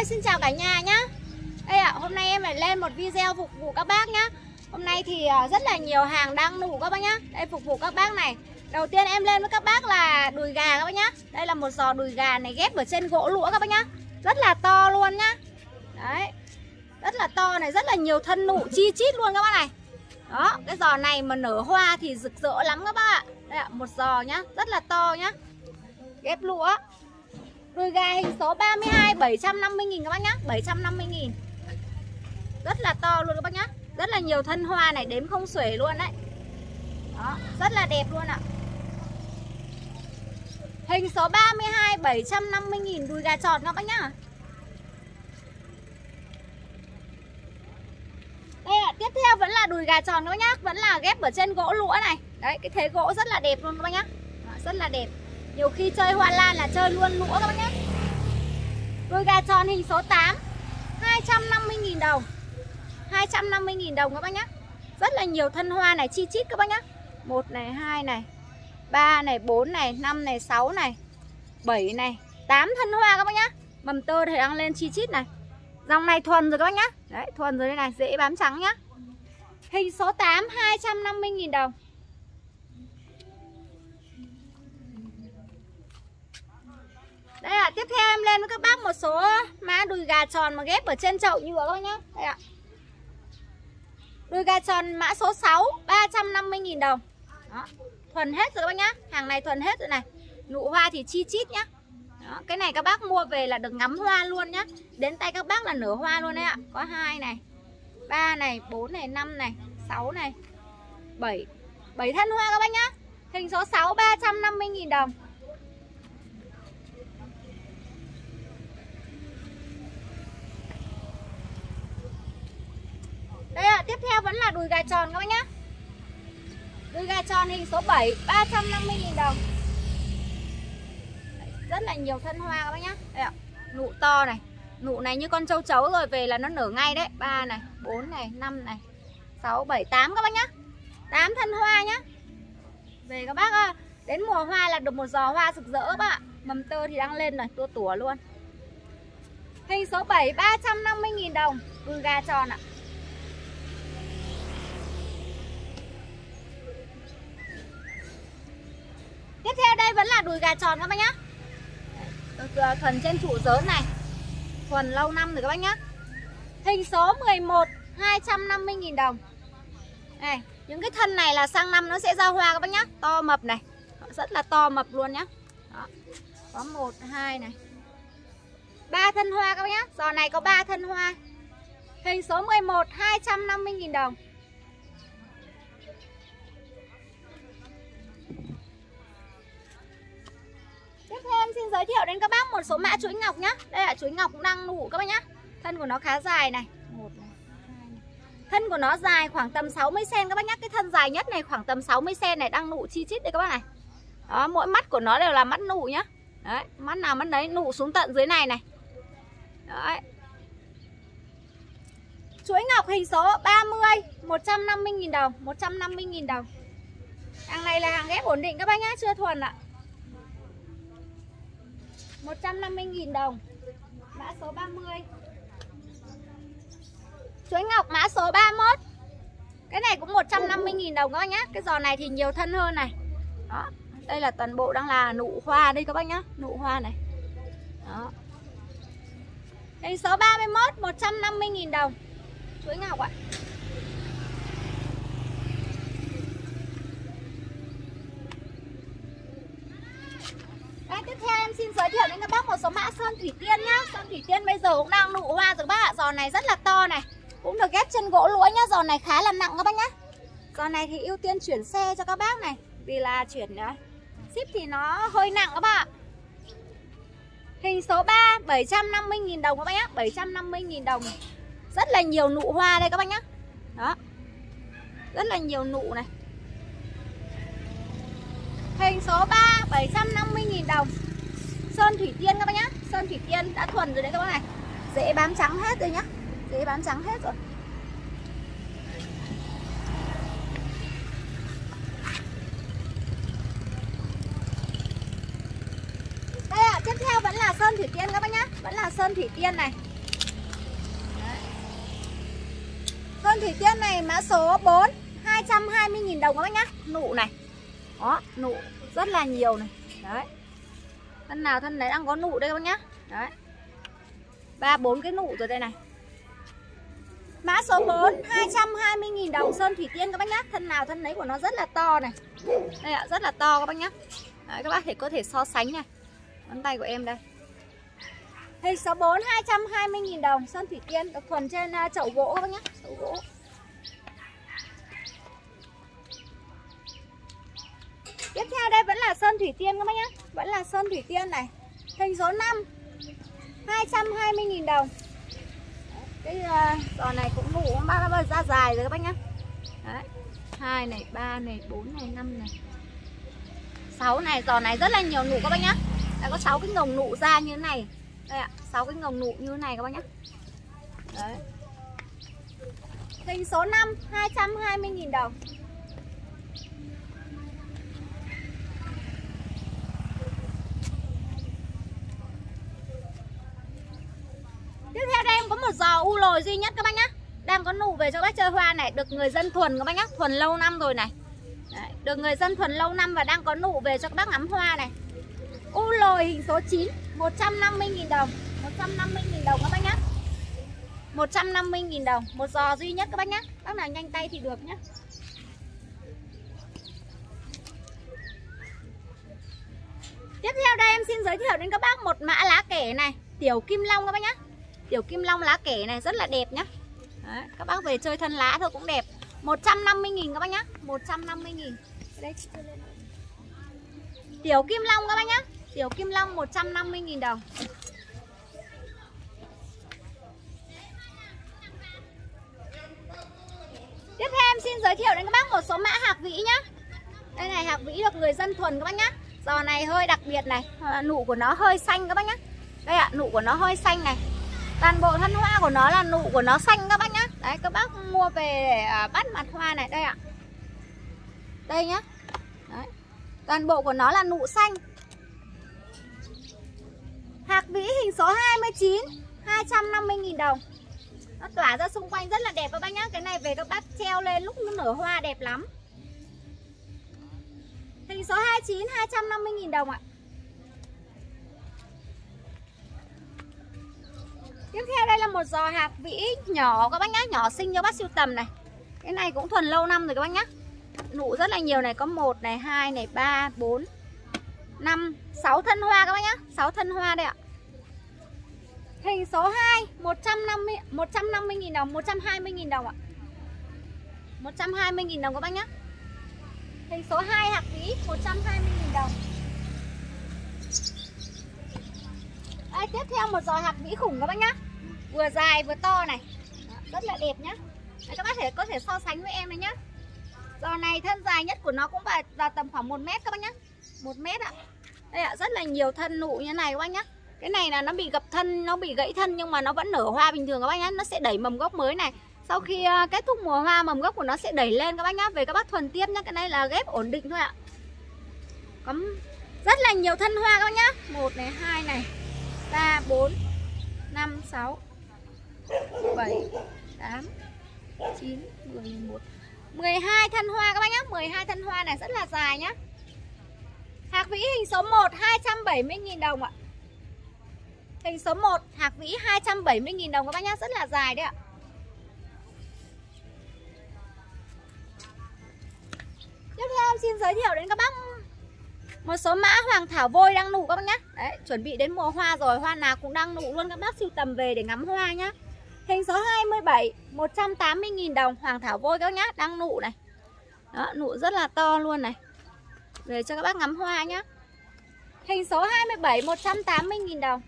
Em xin chào cả nhà nhá. Đây ạ, hôm nay em lại lên một video phục vụ các bác nhá. Hôm nay thì rất là nhiều hàng đang nụ các bác nhá. Đây phục vụ các bác này. Đầu tiên em lên với các bác là đùi gà các bác nhá. Đây là một giò đùi gà này ghép ở trên gỗ lũa các bác nhá. Rất là to luôn nhá. Đấy. Rất là to này, rất là nhiều thân nụ chi chít luôn các bác này. Đó, cái giò này mà nở hoa thì rực rỡ lắm các bác ạ. Đây ạ, một giò nhá, rất là to nhá. Ghép lũa. Đùi gà hình số 32 750.000 các bác nhá, 750.000. Rất là to luôn các bác nhá. Rất là nhiều thân hoa này, đếm không xuể luôn đấy. Đó, rất là đẹp luôn ạ. Hình số 32 750.000 đùi gà tròn các bác nhá. Đây ạ, tiếp theo vẫn là đùi gà tròn các bác nhá, vẫn là ghép ở trên gỗ lũa này. Đấy, cái thế gỗ rất là đẹp luôn các bác nhá. Đó, rất là đẹp. Nhiều khi chơi hoa lan là chơi luôn lũa các bác nhá. Đùi gà tròn hình số 8 250.000 đồng. 250.000 đồng các bác nhá. Rất là nhiều thân hoa này chi chít các bác nhá. 1 này, 2 này, 3 này, 4 này, 5 này, 6 này, 7 này, 8 thân hoa các bác nhá. Mầm tơ thì đang lên chi chít này. Dòng này thuần rồi các bác nhá. Đấy, thuần rồi đây này, dễ bám trắng nhá. Hình số 8 250.000 đồng. Đây ạ, tiếp theo em lên với các bác một số mã đùi gà tròn mà ghép ở trên chậu nhựa các bác nhá. Đây ạ. Đùi gà tròn mã số 6 350.000 đồng. Đó, thuần hết rồi các bác nhá. Hàng này thuần hết rồi này. Nụ hoa thì chi chít nhá. Đó, cái này các bác mua về là được ngắm hoa luôn nhá. Đến tay các bác là nở hoa luôn đấy ạ. Có 2 này, 3 này, 4 này, 5 này, 6 này, 7 thân hoa các bác nhá. Hình số 6 350.000 đồng. Đây ạ, tiếp theo vẫn là đùi gà tròn các bác nhá. Đùi gà tròn hình số 7 350.000 đồng. Rất là nhiều thân hoa các bác nhá. Đây ạ, nụ to này. Nụ này như con châu chấu rồi về là nó nở ngay đấy. 3 này, 4 này, 5 này, 6, 7, 8 các bác nhá. 8 thân hoa nhá. Về các bác đến mùa hoa là được một giò hoa rực rỡ các bạn. Mầm tơ thì đang lên rồi, tua tủa luôn. Hình số 7 350.000 đồng. Đùi gà tròn ạ. Tiếp theo đây vẫn là đùi gà tròn các bác nhá. Thuần trên trụ dớn này. Thuần lâu năm rồi các bác nhá. Hình số 11 250.000 đồng. Này, những cái thân này là sang năm nó sẽ ra hoa các bác nhá. To mập này. Rất là to mập luôn nhá. Đó. Có 1, 2 này, 3 thân hoa các bác nhá. Giò này có 3 thân hoa. Hình số 11 250.000 đồng. Tiếp theo em xin giới thiệu đến các bác một số mã chuối ngọc nhá. Đây là chuối ngọc cũng đang nụ các bác nhá. Thân của nó khá dài này. 1 này, 2 này. Thân của nó dài khoảng tầm 60 cm các bác nhá. Cái thân dài nhất này khoảng tầm 60 cm này, đang nụ chi chít đây các bác này. Đó, mỗi mắt của nó đều là mắt nụ nhá. Đấy, mắt nào mắt đấy, nụ xuống tận dưới này này. Đấy. Chuối ngọc hình số 30 150.000 đồng, 150.000 đồng. Hàng này là hàng ghép ổn định các bác nhá, chưa thuần ạ. 150.000 đồng. Mã số 30. Chuối ngọc mã số 31. Cái này cũng 150.000 đồng các bác nhá. Cái giò này thì nhiều thân hơn này. Đó. Đây là toàn bộ đang là nụ hoa đây các bác nhá. Nụ hoa này. Đó. Hình số 31 150.000 đồng. Chuối ngọc ạ. Đây, tiếp theo em xin giới thiệu đến các bác một số mã sơn thủy tiên nhá. Sơn thủy tiên bây giờ cũng đang nụ hoa rồi các bác ạ. Giò này rất là to này. Cũng được ghép chân gỗ lũa nhá. Giò này khá là nặng các bác nhá. Giò này thì ưu tiên chuyển xe cho các bác này. Vì là chuyển ship thì nó hơi nặng các bác ạ. Hình số 3 750.000 đồng các bác nhá. 750.000 đồng. Rất là nhiều nụ hoa đây các bác nhá. Đó. Rất là nhiều nụ này. Hình số 3 750.000 đồng. Sơn thủy tiên các bác nhá. Sơn thủy tiên đã thuần rồi đấy các bác này. Dễ bám trắng hết rồi nhá. Dễ bám trắng hết rồi. Đây ạ, tiếp theo vẫn là sơn thủy tiên các bác nhá. Vẫn là sơn thủy tiên này. Sơn thủy tiên này mã số 4 220.000 đồng các bác nhá. Nụ này. Đó, nụ rất là nhiều này. Đấy. Thân nào thân đấy đang có nụ đây các bác nhá. Đấy. 3-4 cái nụ rồi đây này. Mã số 4 220.000 đồng Sơn thủy tiên các bác nhá. Thân nào thân đấy của nó rất là to này. Đây ạ, rất là to các bác nhá. Đấy, các bác có thể so sánh này. Ngón tay của em đây. Hình số 4 220.000 đồng Sơn thủy tiên được thuần trên chậu gỗ các bác nhá, chậu gỗ. Tiếp theo đây vẫn là Sơn thủy tiên các bác nhá, vẫn là Sơn thủy tiên này. Hình số 5 220.000 đồng. Cái giò này cũng nụ bác đã ra dài rồi các bác nhá. Đấy. 2 này, 3 này, 4 này, 5 này, 6 này, giò này rất là nhiều nụ các bác nhá. Đã có 6 cái ngồng nụ ra như thế này. Đây ạ, 6 cái ngồng nụ như thế này các bác nhá. Đấy. Hình số 5 220.000 đồng. Tiếp theo đây em có một giò u lồi duy nhất các bác nhá. Đang có nụ về cho bác chơi hoa này. Được người dân thuần các bác nhá. Thuần lâu năm rồi này. Đấy. Được người dân thuần lâu năm và đang có nụ về cho các bác ngắm hoa này. U lồi hình số 9 150.000 đồng. 150.000 đồng các bác nhá. 150.000 đồng. Một giò duy nhất các bác nhá. Bác nào nhanh tay thì được nhá. Tiếp theo đây em xin giới thiệu đến các bác một mã lá kể này. Tiểu Kim Long các bác nhá. Tiểu Kim Long lá kể này rất là đẹp nhá. Đấy, các bác về chơi thân lá thôi cũng đẹp. 150.000 các bác nhá. 150.000. Đây. Tiểu Kim Long các bác nhá. Tiểu Kim Long 150.000 đồng. Tiếp theo em xin giới thiệu đến các bác một số mã hạc vĩ nhá. Đây này, hạc vĩ được người dân thuần các bác nhá. Giò này hơi đặc biệt này, nụ của nó hơi xanh các bác nhá. Đây ạ, nụ của nó hơi xanh này. Toàn bộ thân hoa của nó là nụ của nó xanh các bác nhá. Đấy, các bác mua về để bắt mặt hoa này. Đây ạ. Đây nhá. Đấy. Toàn bộ của nó là nụ xanh. Hạc vĩ hình số 29 250.000 đồng. Nó tỏa ra xung quanh rất là đẹp các bác nhá. Cái này về các bác treo lên lúc nó nở hoa đẹp lắm. Hình số 29 250.000 đồng ạ. Tiếp theo đây là một giò hạc vĩ nhỏ các bác nhá, nhỏ xinh cho bác sưu tầm này. Cái này cũng thuần lâu năm rồi các bác nhá. Nụ rất là nhiều này, có 1 này, 2 này, 3, 4, 5, 6 thân hoa các bác nhá, 6 thân hoa đây ạ. Hình số 2 150.000 đồng, 120.000 đồng ạ. 120.000 đồng các bác nhá. Hình số 2 hạc vĩ 120.000 đồng. Đây, tiếp theo một giò hạc vĩ khủng các bác nhá. Vừa dài vừa to này. Đó, rất là đẹp nhá. Đây, các bác có thể so sánh với em này nhá. Giò này thân dài nhất của nó cũng vào tầm khoảng 1 mét các bác nhá. 1 mét ạ. Đây ạ, rất là nhiều thân nụ như này các bác nhá. Cái này là nó bị gập thân, nó bị gãy thân nhưng mà nó vẫn nở hoa bình thường các bác nhá. Nó sẽ đẩy mầm gốc mới này. Sau khi kết thúc mùa hoa, mầm gốc của nó sẽ đẩy lên các bác nhá. Về các bác thuần tiếp nhá. Cái này là ghép ổn định thôi ạ. Có rất là nhiều thân hoa các bác nhá. 1 này, 2 này, 3, 4, 5, 6, 7, 8, 9, 10, 11, 12 thân hoa các bác nhá. 12 thân hoa này rất là dài nhá. Hạc vĩ hình số 1 270.000 đồng ạ. Hình số 1 hạc vĩ 270.000 đồng các bác nhá. Rất là dài đấy ạ. Tiếp theo em xin giới thiệu đến các bác một số mã hoàng thảo vôi đang nụ các bác nhá. Đấy, chuẩn bị đến mùa hoa rồi, hoa nào cũng đang nụ luôn, các bác sưu tầm về để ngắm hoa nhá. Hình số 27 180.000 đồng, hoàng thảo vôi các bác nhá, đang nụ này. Đó, nụ rất là to luôn này. Về cho các bác ngắm hoa nhá. Hình số 27 180.000 đồng.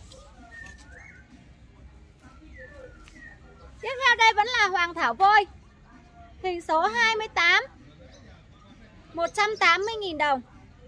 Tiếp theo đây vẫn là hoàng thảo vôi. Hình số 28 180.000 đồng.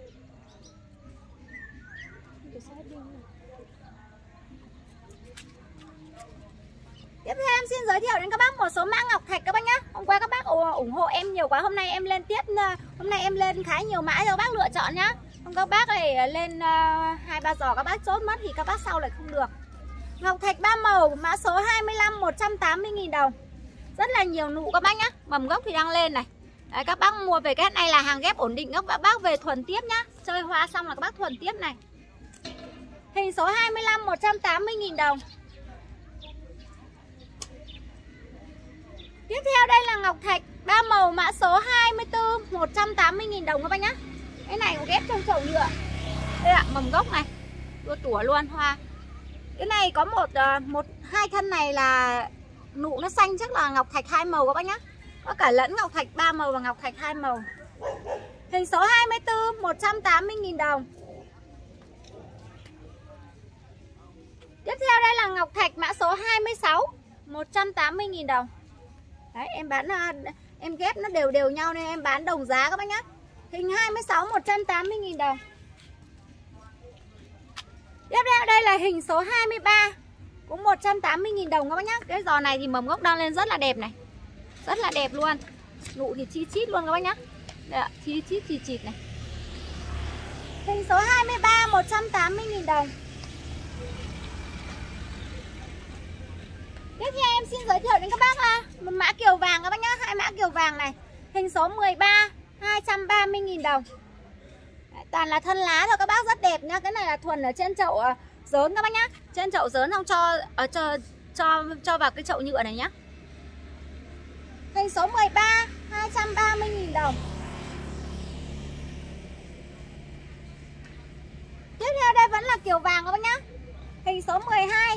Tiếp theo em xin giới thiệu đến các bác một số mã ngọc thạch các bác nhá. Hôm qua các bác ủng hộ em nhiều quá, hôm nay em lên hôm nay em lên khá nhiều mã cho các bác lựa chọn nhá. Không các bác này lên 2-3 giò các bác chốt mất thì các bác sau lại không được. Ngọc thạch 3 màu mã số 25 180.000 đồng. Rất là nhiều nụ các bác nhá. Mầm gốc thì đang lên này. Đấy, các bác mua về cái này là hàng ghép ổn định, các bác về thuần tiếp nhá. Chơi hoa xong là các bác thuần tiếp này. Hình số 25 180.000 đồng. Tiếp theo đây là ngọc thạch 3 màu mã số 24 180.000 đồng các bác nhá. Cái này cũng ghép trong chậu nhựa. Đây ạ, mầm gốc này. Tua tủa luôn hoa. Cái này có hai thân này là nụ nó xanh, chắc là ngọc thạch 2 màu các bác nhá. Có cả lẫn ngọc thạch 3 màu và ngọc thạch 2 màu. Hình số 24 180.000 đồng. Tiếp theo đây là ngọc thạch mã số 26 180.000 đồng. Đấy, em bán em ghép nó đều đều nhau nên em bán đồng giá các bác nhá. Hình 26 180.000 đồng. Tiếp theo đây là hình số 23 cũng 180.000 đồng các bác nhá. Cái giò này thì mầm gốc đang lên rất là đẹp này. Rất là đẹp luôn. Nụ thì chi chít luôn các bác nhá. Đây ạ, chi chít chi chít này. Hình số 23 180.000 đồng. Tiếp theo em xin giới thiệu đến các bác là một mã kiều vàng các bác nhá, hai mã kiều vàng này. Hình số 13 230.000 đồng. Đấy, toàn là thân lá thôi các bác, rất đẹp nhá. Cái này là thuần ở trên chậu dớn các bác nhá. Trên chậu dớn không cho vào cái chậu nhựa này nhá. Hình số 13 230.000 đồng. Tiếp theo đây vẫn là kiều vàng các bác nhá. Hình số 12.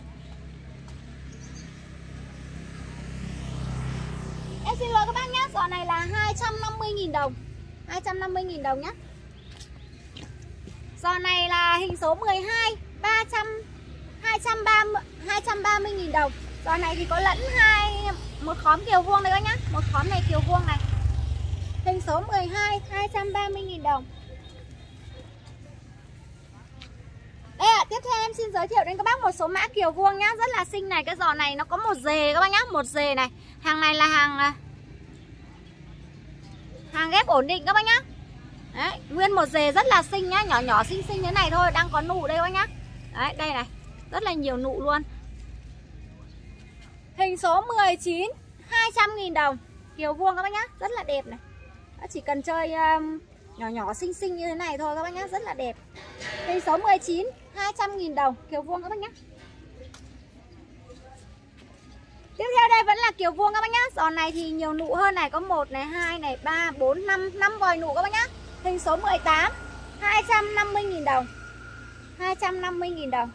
Em xin lỗi các bác nhá, giò này là 250.000 đồng. 250.000 đồng nhá. Giò này là hình số 12 230.000 đồng. Giò này thì có lẫn một khóm kiều vuông đây các nhá. Một khóm này kiều vuông này. Hình số 12 230.000 đồng. Đây ạ, tiếp theo em xin giới thiệu đến các bác một số mã kiều vuông nhá, rất là xinh này. Cái giò này nó có một dề các bác nhá, một dề này. Hàng này là hàng ghép ổn định các bác nhá. Đấy, nguyên một dề rất là xinh nhá, nhỏ nhỏ xinh xinh thế này thôi, đang có nụ đây các bác nhá. Đấy, đây này, rất là nhiều nụ luôn. Hình số 19 200.000 đồng. Kiều vuông các bác nhá, rất là đẹp này. Đó, chỉ cần chơi nhỏ nhỏ xinh xinh như thế này thôi các bác nhá, rất là đẹp. Hình số 19 200.000 đồng, kiều vuông các bác nhá. Tiếp theo đây vẫn là kiều vuông các bác nhá. Giò này thì nhiều nụ hơn này, có 1 này, 2 này, 3, 4, 5 vòi nụ các bác nhá. Hình số 18 250.000 đồng. 250.000 đồng.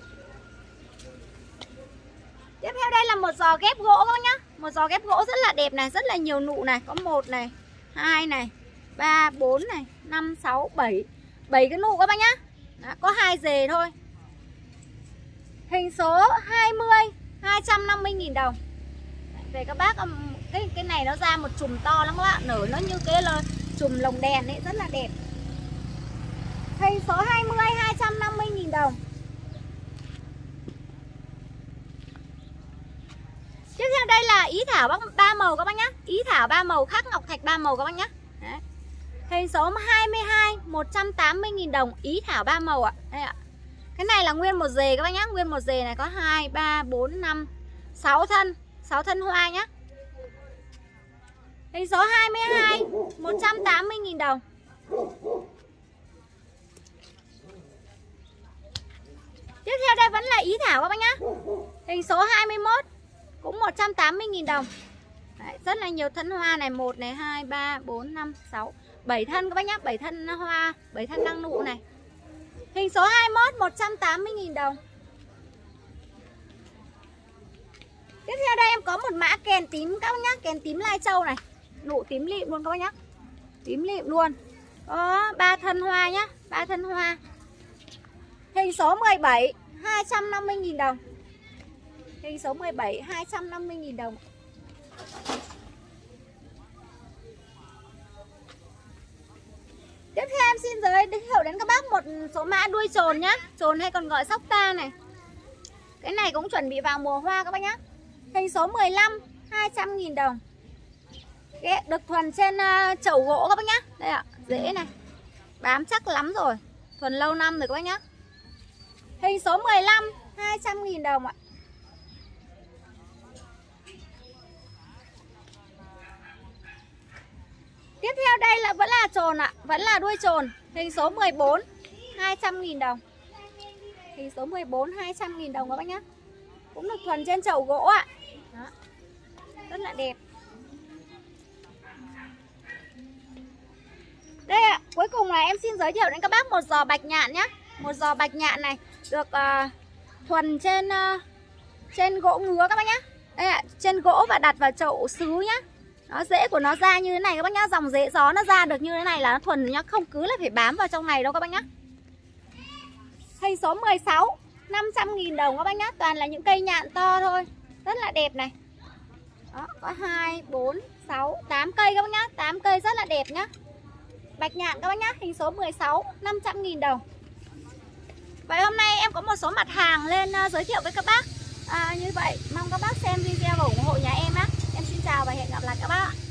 Tiếp theo đây là một giò ghép gỗ các bác nhá. Một giò ghép gỗ rất là đẹp này, rất là nhiều nụ này, có 1 này, 2 này, 3, 4 này, 5, 6, 7. 7 cái nụ các bác nhá. Đó, có 2 dề thôi. Hình số 20 250.000 đồng. Về các bác, cái này nó ra một chùm to lắm các bạn, nở nó như cái là chùm lồng đèn ấy, rất là đẹp. Hình số 20 250.000 đồng. Tiếp theo đây là ý thảo 3 màu các bác nhá. Ý thảo 3 màu khác ngọc thạch 3 màu các bác nhá. Đấy. Hình số 22 180.000 đồng. Ý thảo 3 màu ạ. Đây ạ. Cái này là nguyên một dề các bác nhá. Nguyên một dề này có 2, 3, 4, 5, 6 thân. 6 thân hoa nhá. Hình số 22 180.000 đồng. Tiếp theo đây vẫn là ý thảo các bác nhá. Hình số 21 cũng 180.000 đồng. Đấy, rất là nhiều thân hoa này, 1 này, 2, 3, 4, 5, 6, 7 thân các bác nhá, 7 thân hoa, 7 thân đăng nụ này. Hình số 21 180.000 đồng. Tiếp theo đây em có một mã kèn tím các bác nhá, kèn tím Lai Châu này. Nụ tím lịm luôn các bác nhá. Tím lịm luôn. Có 3 thân hoa nhá, 3 thân hoa. Hình số 17 250.000 đồng. Hình số 17 250.000 đồng. Tiếp theo em xin giới thiệu đến các bác một số mã đuôi chồn nhá. Chồn hay còn gọi sóc ta này. Cái này cũng chuẩn bị vào mùa hoa các bác nhá. Hình số 15 200.000 đồng. Được thuần trên chậu gỗ các bác nhá. Đây ạ, dễ này. Bám chắc lắm rồi. Thuần lâu năm rồi các bác nhá. Hình số 15 200.000 đồng ạ. Tiếp theo đây là vẫn là chồn ạ, vẫn là đuôi chồn. Hình số 14, 200.000 đồng. Hình số 14, 200.000 đồng các bác nhá. Cũng được thuần trên chậu gỗ ạ. Đó. Rất là đẹp. Đây ạ, cuối cùng là em xin giới thiệu đến các bác một giò bạch nhạn nhá. Một giò bạch nhạn này được thuần trên gỗ ngứa các bác nhá. Đây ạ, trên gỗ và đặt vào chậu sứ nhá. Nó rễ của nó ra như thế này các bác nhá. Dòng rễ gió nó ra được như thế này là nó thuần nhá. Không cứ là phải bám vào trong này đâu các bác nhá. Hình số 16, 500.000 đồng các bác nhá. Toàn là những cây nhạn to thôi. Rất là đẹp này. Đó, có 2, 4, 6, 8 cây các bác nhá. 8 cây rất là đẹp nhá. Bạch nhạn các bác nhá. Hình số 16, 500.000 đồng. Vậy hôm nay em có một số mặt hàng lên giới thiệu với các bác. Như vậy mong các bác xem video và ủng hộ nhà em á. Em xin chào và hẹn gặp lại các bác.